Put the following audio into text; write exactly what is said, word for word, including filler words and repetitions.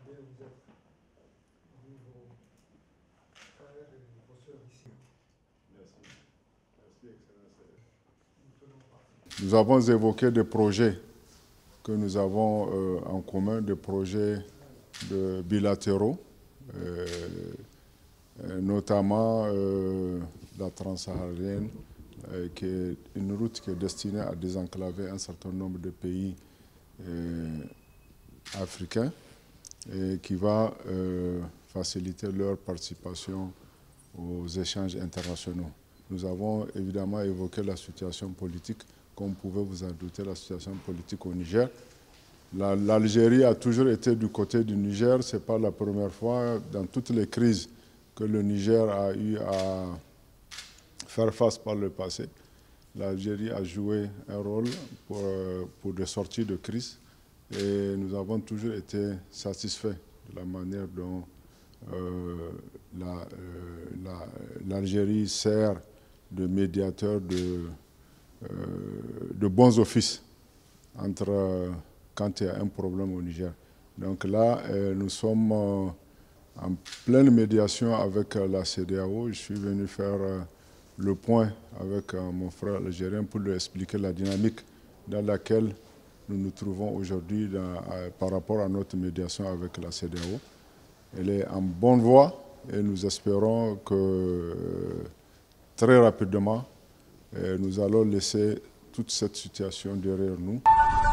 combien vous êtes parmi vos frères et vos sœurs ici. Merci. Merci, Excellence. Nous avons évoqué des projets que nous avons euh, en commun, des projets de bilatéraux, euh, euh, notamment euh, la transsaharienne, euh, qui est une route qui est destinée à désenclaver un certain nombre de pays euh, africains et qui va euh, faciliter leur participation aux échanges internationaux. Nous avons évidemment évoqué la situation politique, comme vous pouvez vous en douter, la situation politique au Niger. L'Algérie a toujours été du côté du Niger, ce n'est pas la première fois dans toutes les crises que le Niger a eu à faire face par le passé. L'Algérie a joué un rôle pour, pour des sorties de crise et nous avons toujours été satisfaits de la manière dont euh, l'Algérie la, euh, sert de médiateur de, euh, de bons offices entre, euh, quand il y a un problème au Niger. Donc là, euh, nous sommes euh, en pleine médiation avec euh, la C D A O. Je suis venu faire euh, le point avec euh, mon frère algérien pour lui expliquer la dynamique dans laquelle nous nous trouvons aujourd'hui par rapport à notre médiation avec la C D A O. Elle est en bonne voie et nous espérons que euh, très rapidement, euh, nous allons laisser toute cette situation derrière nous.